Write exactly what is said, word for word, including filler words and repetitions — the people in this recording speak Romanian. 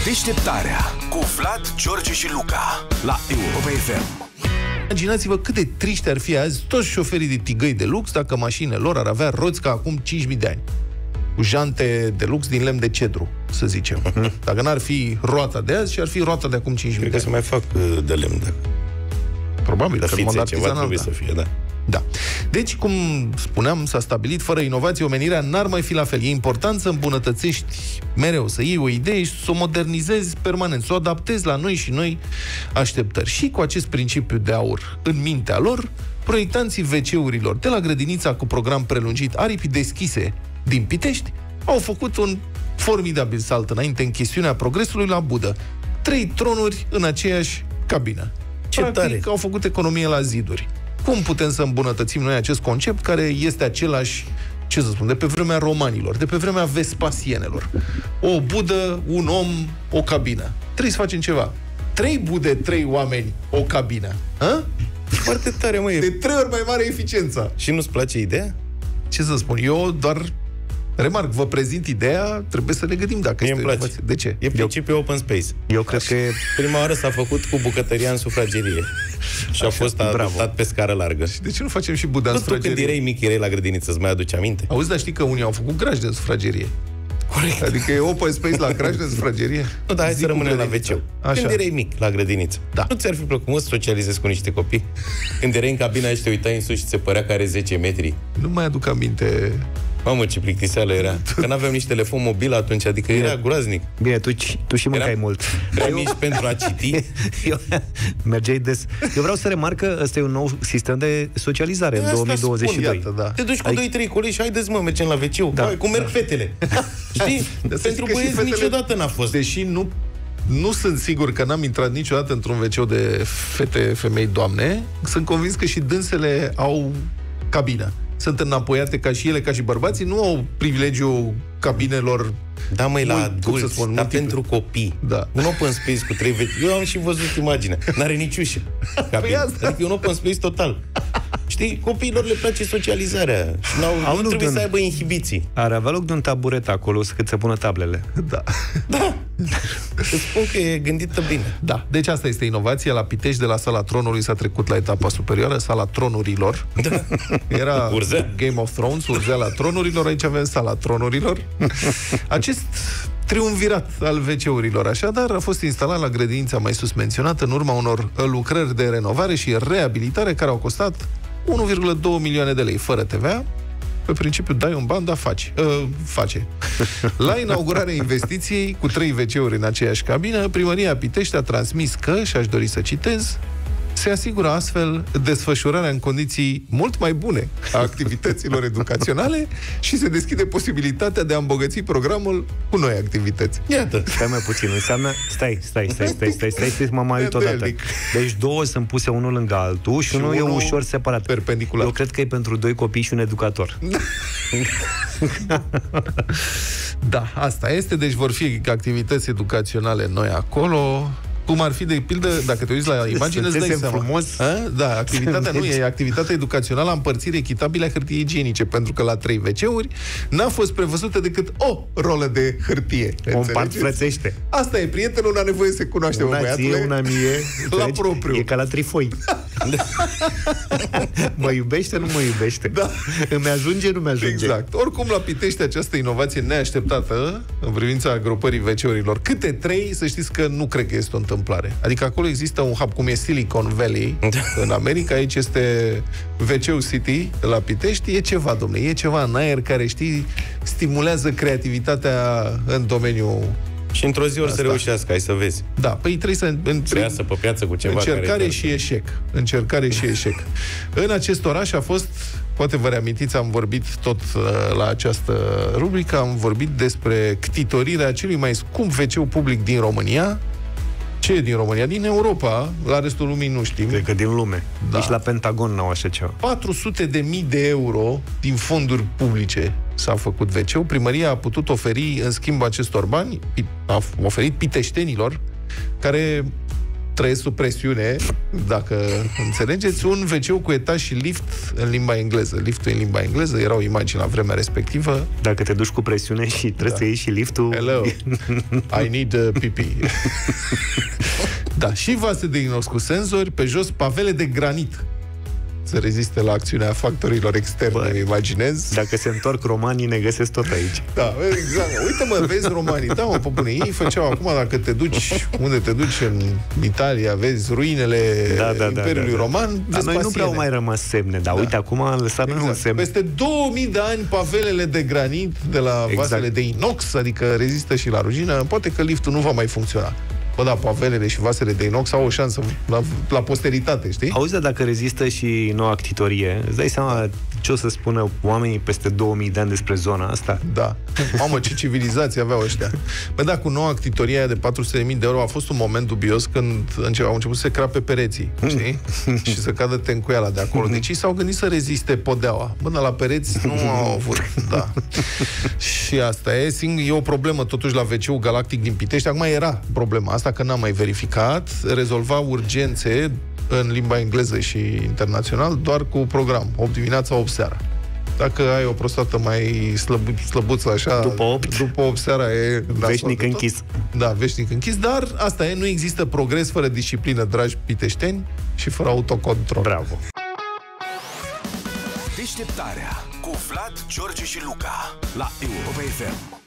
Deșteptarea cu Vlad, George și Luca la Europa F M. Imaginați-vă cât de triști ar fi azi toți șoferii de tigăi de lux dacă mașinile lor ar avea roți ca acum cinci mii de ani. Cu jante de lux din lemn de cedru, să zicem. Dacă n-ar fi roata de azi și ar fi roata de acum cinci mii de ani. Cred că să mai fac de lemn, dacă... Probabil, dar că în mod ceva trebuie să fie, da. Da. Deci, cum spuneam, s-a stabilit, fără inovație, omenirea n-ar mai fi la fel. E important să îmbunătățești mereu, să iei o idee și să o modernizezi permanent, să o adaptezi la noi și noi așteptări. Și cu acest principiu de aur în mintea lor, proiectanții ve ce-urilor de la grădinița cu program prelungit Aripi deschise din Pitești au făcut un formidabil salt înainte în chestiunea progresului la Budă. Trei tronuri în aceeași cabină. Ce Practic, tare. au făcut economie la ziduri. Cum putem să îmbunătățim noi acest concept care este același, ce să spun, de pe vremea romanilor, de pe vremea vespasienelor? O budă, un om, o cabină. Trebuie să facem ceva. Trei bude, trei oameni, o cabină. Ha? Foarte tare, măi. De trei ori mai mare eficiența. Și nu-ți place ideea? Ce să spun, eu doar remarc, vă prezint ideea, trebuie să ne gândim dacă Mie este îmi place. inovație. De ce? E principiul open space. Eu cred că e... Prima oară s-a făcut cu bucătăria în sufragerie. Și a fost adoptat pe scară largă. De ce nu facem și buda în Tu când sufragerie? erai mic, erai la grădiniță, îți mai aduci aminte? Auzi, dar știi că unii au făcut grajde în sufragerie. Corect. Adică e open space la grajde în sufragerie? Nu, dar hai Zic să cu rămânem la grădinița. ve ce. Așa. Când erai mic, la grădiniță, Da. nu ți-ar fi plăcut, mă, să socializezi cu niște copii? Când erai în cabina și te uitai în sus și ți se părea că are zece metri? Nu mai aduc aminte. Mamă, ce plictiseală era. Că n-aveam nici telefon mobil atunci, adică era groaznic. Bine, tu, tu și mâncai Eram mult. Prea mici pentru a citi. Eu, mergeai des. Eu vreau să remarc că ăsta e un nou sistem de socializare în Asta două mii douăzeci și doi. Spun, iată, da. Te duci cu Ai- doi trei colegi și haideți, mă, mergem la ve ce. Da. Cum merg fetele. Știi? Dar să Pentru zic că și băieți fetele- niciodată n-a fost. Deși nu, nu sunt sigur că n-am intrat niciodată într-un ve ce de fete, femei, doamne, sunt convins că și dânsele au cabină. Sunt înapoiate ca și ele, ca și bărbații, nu au privilegiul cabinelor. Da, măi, la Mult, cum să adulți, spun, dar multiple. pentru copii. Da. Un open space cu trei ve ce. Eu am și văzut imaginea. N-are nici ușă. Cabină. asta. Adică e un open space total. Știi, copiilor le place socializarea. Și n-au, Au nu nu trebuie de-un- să aibă inhibiții. Ar avea loc de un taburet acolo să cât să pună tablele. Da. Da. Îți spun că e gândită bine. Da. Deci asta este inovația. La Pitești, de la sala tronului, s-a trecut la etapa superioară, sala tronurilor. Da. Era Urzea. Game of Thrones, urzeala tronurilor, aici avem sala tronurilor. Acest triumvirat al ve ce-urilor, așadar, a fost instalat la grădinița mai sus menționată în urma unor lucrări de renovare și reabilitare care au costat unu virgulă doi milioane de lei, fără te ve a. Pe principiu, dai un ban, da, faci. Uh, face. La inaugurarea investiției, cu trei ve ce-uri în aceeași cabină, Primăria Pitești a transmis că, și aș dori să citez, se asigură astfel desfășurarea în condiții mult mai bune a activităților educaționale și se deschide posibilitatea de a îmbogăți programul cu noi activități. Iată. Stai mai puțin, înseamnă... Stai, stai, stai, stai, stai, stai, stai, mă mai uit odată. Nedelnic. Deci două sunt puse unul lângă altul și, Și unul e unul ușor separat. perpendicular. Eu cred că e pentru doi copii și un educator. Da, asta este, deci vor fi activități educaționale noi acolo. Cum ar fi, de pildă, dacă te uiți la imagine, îți dai Să-ți seama. frumos. A? Da, activitatea nu e activitatea educațională a împărțirii echitabile a hârtiei igienice, pentru că la trei ve ce-uri n-a fost prevăzută decât o rolă de hârtie. O împart Înțelegeți? frățește. Asta e, prietenul, n-a nevoie să cunoaște, mă, Una băiatule. ție, una mie. La Înțelegi? propriu. E ca la trifoi. Mă iubește, nu mă iubește. Da. Îmi ajunge, nu mi ajunge. Exact. Oricum, la Pitești, această inovație neașteptată în privința agrupării ve ce-urilor. Câte trei, să știți că nu cred că este o întâmplare. Adică acolo există un hub, cum e Silicon Valley în America, aici este ve ce City la Pitești. E ceva, domne, e ceva în aer care, știi, stimulează creativitatea în domeniul... Și într-o zi or să Asta. reușească, hai să vezi. Da, păi trebuie să... În, Să iasă pe piață cu ceva încercare care... și eșec. Încercare și eșec. În acest oraș a fost, poate vă reamintiți, am vorbit tot uh, la această rubrică, am vorbit despre ctitorirea celui mai scump ve ce public din România. Ce e din România? Din Europa. La restul lumii nu știm. Cred că din lume. Da. Nici la Pentagon n-au așa ceva. patru sute de mii de euro din fonduri publice s-a făcut ve ce-ul. Primăria a putut oferi, în schimb acestor bani, a oferit piteștenilor, care trăiesc sub presiune, dacă înțelegeți, un ve ce cu etaj și lift în limba engleză. Liftul în limba engleză, erau imagini la vremea respectivă. Dacă te duci cu presiune și trebuie da. să iei și liftul... Hello, I need a pipi. Da, și vase de inox cu senzori, pe jos pavele de granit. Să reziste la acțiunea factorilor externe, îmi imaginez. Dacă se întorc romanii, ne găsesc tot aici. Da, exact. Uite mă, vezi romanii. Da, mă, pe bune, ei făceau acum, dacă te duci, unde te duci în Italia, vezi ruinele da, da, Imperiului da, da, Roman, da. vezi Noi nu prea au mai rămas semne, dar da. uite, acum am lăsat exact. un semn. Peste două mii de ani, pavelele de granit de la exact. vasele de inox, adică rezistă și la rugină, poate că liftul nu va mai funcționa. Bă, da, pavelele și vasele de inox au o șansă la, la posteritate, știi? Auzi, dacă rezistă și noua ctitorie, îți dai seama ce o să spună oamenii peste două mii de ani despre zona asta? Da. Mamă, ce civilizație aveau ăștia. Bă, da, cu noua ctitorie aia de patru sute de mii de euro a fost un moment dubios când au început să se crape pereții, știi? Și să cadă tencuiala de acolo. Deci ei s-au gândit să reziste podeaua. Bă, la pereți nu au avut. Da. Și asta e, e o problemă totuși la ve ce-ul Galactic din Pitești. Acum era problema asta, că n-am mai verificat, rezolva urgențe în limba engleză și internațional doar cu program, opt dimineața, opt seara. Dacă ai o prostată mai slăbu- slăbuță așa, după opt, după opt seara e... Veșnic închis. Da, veșnic închis, dar asta e, nu există progres fără disciplină, dragi piteșteni, și fără autocontrol. Bravo! Deșteptarea cu Vlad, George și Luca la Europa F M.